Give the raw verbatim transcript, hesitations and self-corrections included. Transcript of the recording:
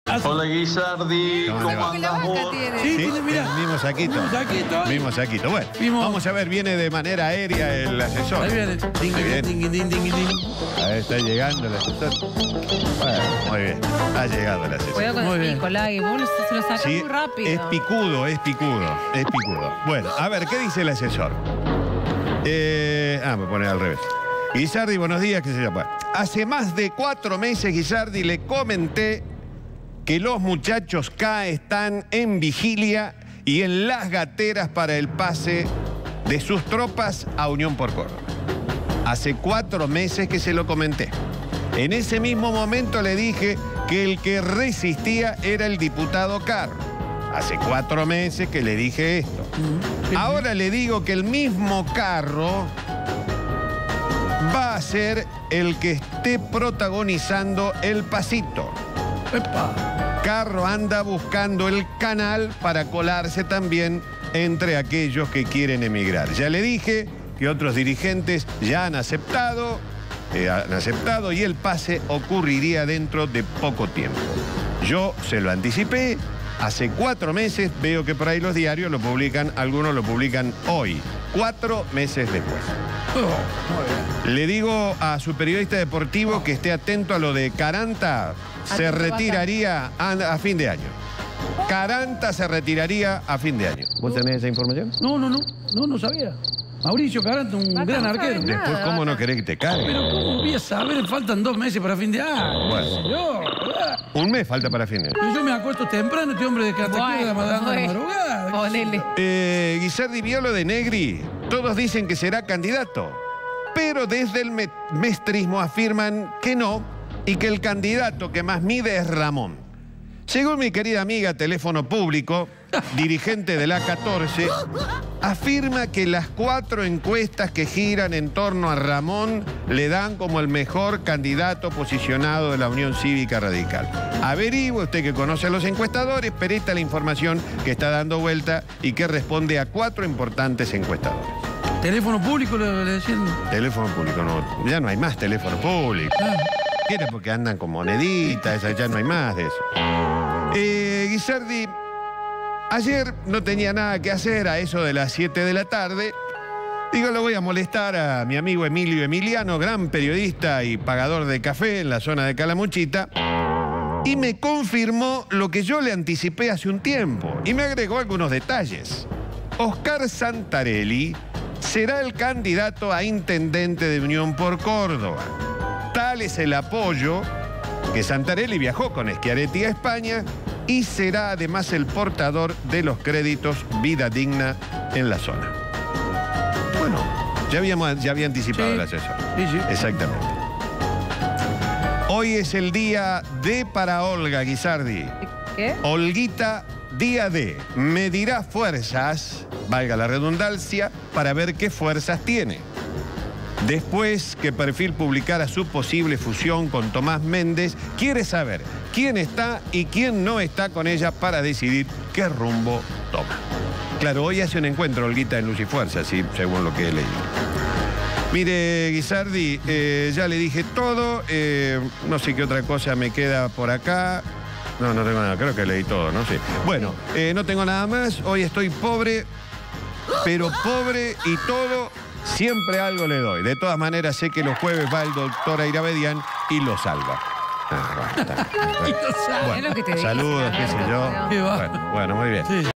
Hola Guisardi, ¿Cómo ¿cómo le va? andás vos? Sí, Sí, tiene, mira. el mismo saquito. Mismo saquito. Mismo saquito. Bueno, Mismo. vamos a ver, viene de manera aérea el asesor. Ahí viene. Ding, Muy bien. ding, ding, ding, ding, ding. Ahí está llegando el asesor. Bueno, muy bien. Ha llegado el asesor. Cuidado con Muy el bien. pico, Lagui. Vos se lo sacás Sí, muy rápido. es picudo, es picudo, es picudo. Bueno, a ver, ¿qué dice el asesor? Eh, ah, me pone al revés. Guisardi, buenos días, qué sé yo. Bueno, hace más de cuatro meses, Guisardi, le comenté que los muchachos K están en vigilia y en las gateras para el pase de sus tropas a Unión por Córdoba. Hace cuatro meses que se lo comenté. En ese mismo momento le dije que el que resistía era el diputado Carro. Hace cuatro meses que le dije esto. Ahora le digo que el mismo Carro va a ser el que esté protagonizando el pasito. Epa. Carro anda buscando el canal para colarse también entre aquellos que quieren emigrar. Ya le dije que otros dirigentes ya han aceptado, eh, han aceptado y el pase ocurriría dentro de poco tiempo. Yo se lo anticipé, hace cuatro meses, veo que por ahí los diarios lo publican, algunos lo publican hoy, cuatro meses después. Oh, muy bien. Le digo a su periodista deportivo que esté atento a lo de Caranta, se Atento, retiraría a, a fin de año. Caranta se retiraría a fin de año. ¿Vos tenés esa información? No, no, no. No, no sabía. Mauricio Caranta, un Vaca, gran no sabe arquero. nada. Después, ¿cómo no querés que te cargue? Pero ¿cómo voy a saber? Faltan dos meses para fin de año. Bueno. Señor, ¿verdad? Un mes falta para fin de año. Pero yo me acuesto temprano, este hombre de que hasta Bueno, aquí de la madrugada. bueno. madrugada. Ponele. Eh, Guisardi vio lo de Negri. Todos dicen que será candidato. Pero desde el me- mestrismo afirman que no y que el candidato que más mide es Ramón. Según mi querida amiga Teléfono Público, dirigente de la catorce, afirma que las cuatro encuestas que giran en torno a Ramón le dan como el mejor candidato posicionado de la Unión Cívica Radical. Averigüe usted que conoce a los encuestadores, pero esta es la información que está dando vuelta y que responde a cuatro importantes encuestadores. Teléfono público le, le decían. Teléfono público, no, ya no hay más teléfono público. Ah, ¿Quiere? Porque andan con moneditas, ya no hay más de eso. Eh, Guisardi, ayer no tenía nada que hacer a eso de las siete de la tarde. Digo, lo voy a molestar a mi amigo Emilio Emiliano, gran periodista y pagador de café en la zona de Calamuchita. Y me confirmó lo que yo le anticipé hace un tiempo. Y me agregó algunos detalles. Oscar Santarelli será el candidato a intendente de Unión por Córdoba. Tal es el apoyo que Santarelli viajó con Schiaretti a España y será además el portador de los créditos Vida Digna en la zona. Bueno, ya, habíamos, ya había anticipado Sí. el asesor. sí, sí. Exactamente. Hoy es el día D para Olga Guisardi. ¿Qué? Olguita, día D. Medirá fuerzas, valga la redundancia, para ver qué fuerzas tiene. Después que Perfil publicara su posible fusión con Tomás Méndez, quiere saber quién está y quién no está con ella para decidir qué rumbo toma. Claro, hoy hace un encuentro, Olguita, en Luz y Fuerza, sí, según lo que he leído. Mire, Guisardi, eh, ya le dije todo, eh, no sé qué otra cosa me queda por acá. No, no tengo nada, creo que leí todo, ¿no? Sí. Bueno, eh, no tengo nada más, hoy estoy pobre, pero pobre y todo, siempre algo le doy. De todas maneras, sé que los jueves va el doctor Airabedian y lo salva. Ah, bueno, está. Y lo sabe. Bueno, Es lo que te dije, saludos, qué sé yo. Fernando. Qué va. Bueno, bueno, muy bien. Sí.